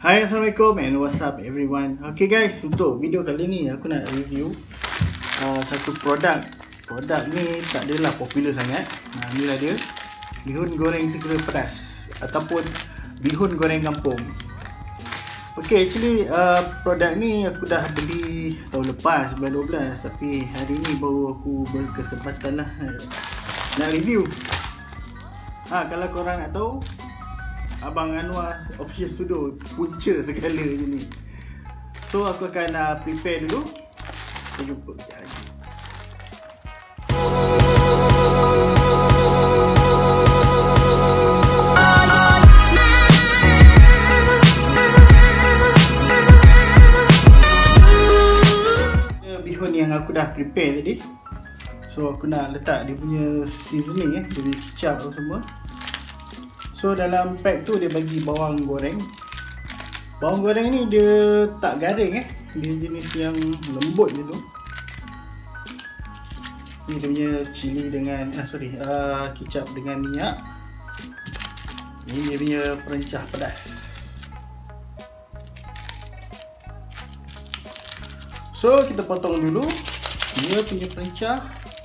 Hai, Assalamualaikum and what's up everyone. Okay guys, untuk video kali ni aku nak review satu produk. Produk ni tak adalah popular sangat. Inilah dia, bihun goreng segera pedas ataupun bihun goreng kampung. Okay, actually produk ni aku dah beli tahun lepas, bulan 12. Tapi hari ni baru aku berkesempatan lah nak review. Kalau korang nak tahu, Abang Anwar Official Studio punca segala je ni. So aku akan prepare dulu. Kita jumpa sekejap lagi. Bihun yang aku dah prepare tadi. So aku nak letak dia punya seasoning, dia punya kicap tu semua. So dalam pack tu dia bagi bawang goreng. Bawang goreng ni dia tak garing dia jenis yang lembut je tu. Ni dia punya cili dengan kicap dengan minyak. Ni dia punya perencah pedas. So kita potong dulu dia punya perencah.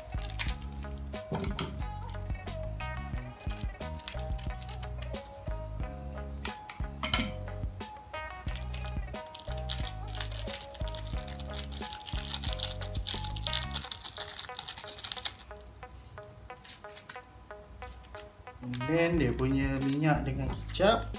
Dan dia punya minyak dengan kicap.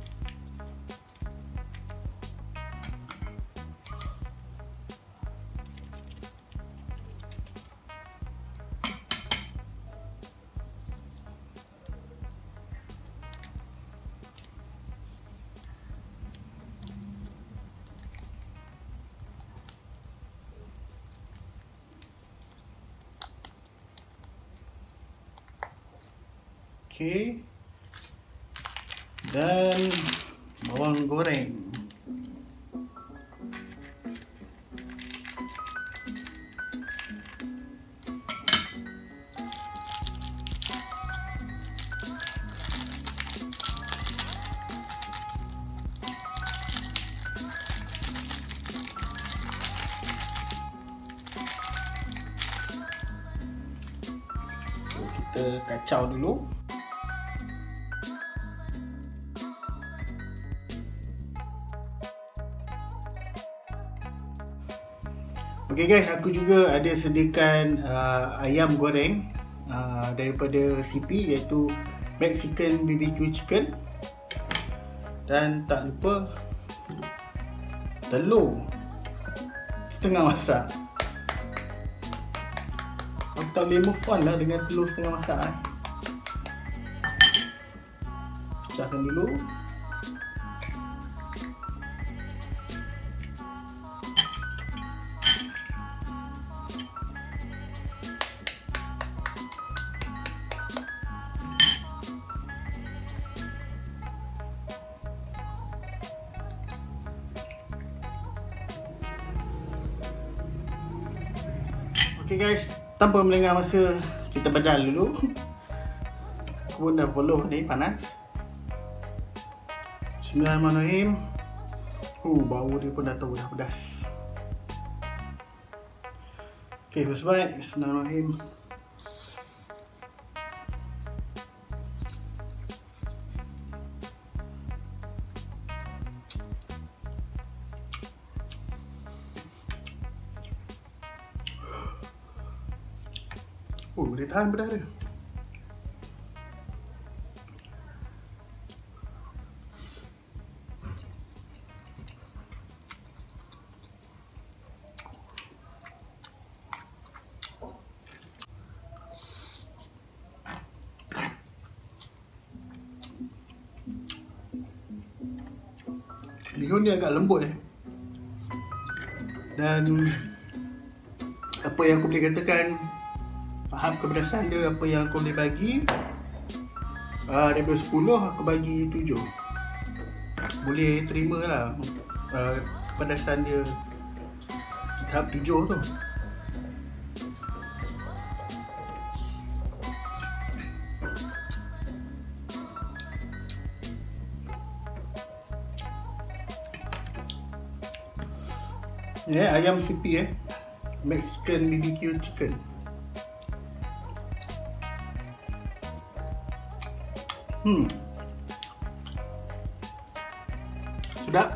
Okay. Dan bawang goreng. So, kita kacau dulu. Okay guys, aku juga ada sediakan ayam goreng daripada CP, iaitu Mexican BBQ Chicken. Dan tak lupa telur setengah masak. Aku tak boleh move on lah dengan telur setengah masak. Pecahkan dulu. Okay guys, tanpa melengah masa, kita bedal dulu. Aku pun dah peluh ni, panas. Bismillahirrahmanirrahim. Bau dia pun dah tahu dah pedas. Okay, baik. Bismillahirrahmanirrahim. Boleh tahan pedas dia. Bihun dia agak lembut dan apa yang aku boleh katakan, tahap kepedasan dia, apa yang aku boleh bagi, daripada 10 aku bagi 7. Boleh terima lah kepedasan dia di tahap 7 tu. Ayam CP Mexican BBQ chicken. Sedap.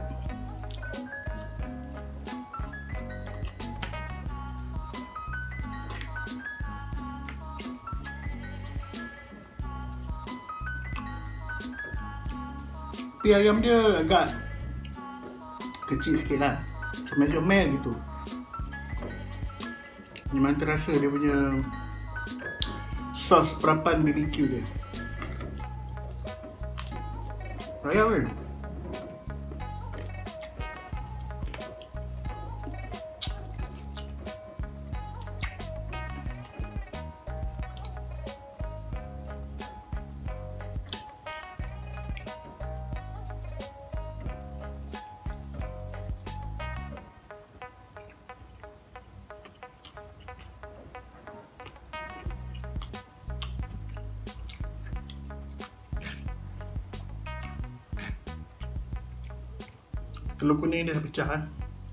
Tapi ayam dia agak kecil sikit lah, comel-comel gitu. Memang terasa dia punya sos perapan BBQ dia. Ayam ni telur kuning dia dah pecah kan.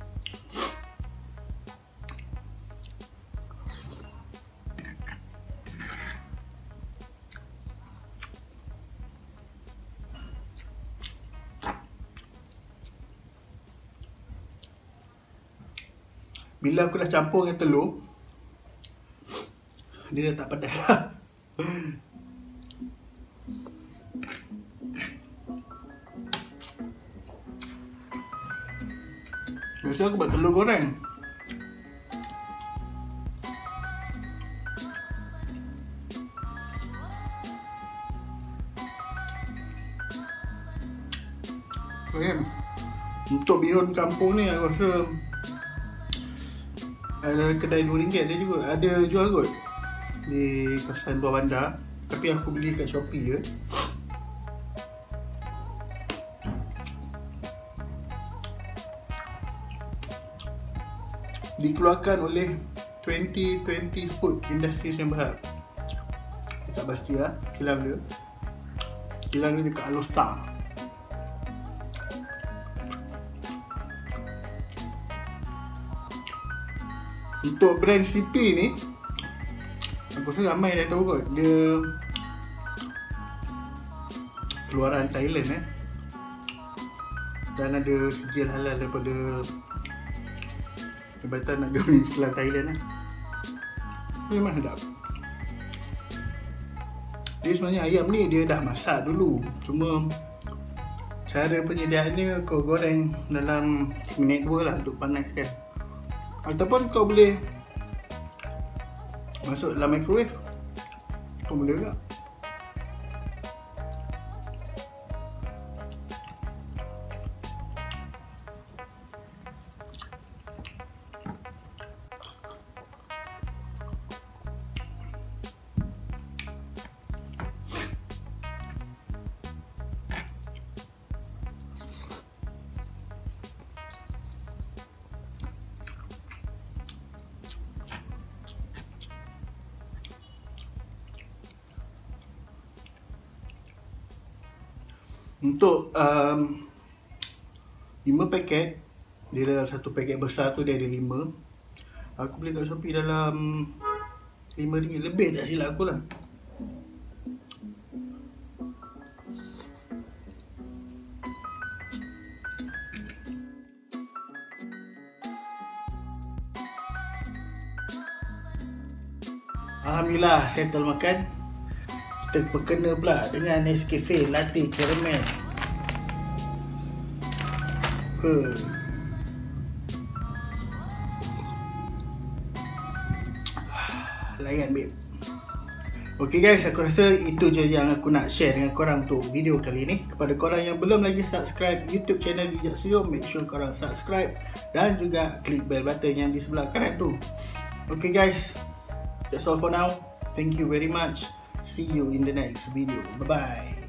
Bila aku dah campur dengan telur, dia dah tak pedas lah. Biasa aku buat telur goreng. Untuk bihun kampung ni aku rasa ada kedai RM2 dia juga ada jual kot di kawasan luar bandar. Tapi aku beli kat Shopee je. Dikeluarkan oleh 2020 Food Industries yang berhad. Tak pasti lah kilang dia. Kilang dia dekat Alostar. Untuk brand CP ni, aku rasa ramai dah tahu kot. Dia keluaran Thailand dan ada sijil halal daripada Jabatan Agama Islam Thailand lah. Memang sedap. Dia sebenarnya ayam ni dia dah masak dulu. Cuma cara penyediaannya kau goreng dalam minit 2 lah untuk panaskan. Ataupun kau boleh masuk dalam microwave. Kau boleh juga. Untuk 5 paket, dia dalam satu paket besar tu dia ada 5. Aku beli kat Shopee dalam RM5 lebih tak silap aku lah. Alhamdulillah settle makan. Kita berkena pula dengan Nescafe Latte Caramel. Layan babe. Ok guys, aku rasa itu je yang aku nak share dengan korang untuk video kali ni. Kepada korang yang belum lagi subscribe YouTube channel Bijak Studio, make sure korang subscribe dan juga klik bell button yang di sebelah kanan tu. Ok guys, that's all for now. Thank you very much. See you in the next video. Bye bye.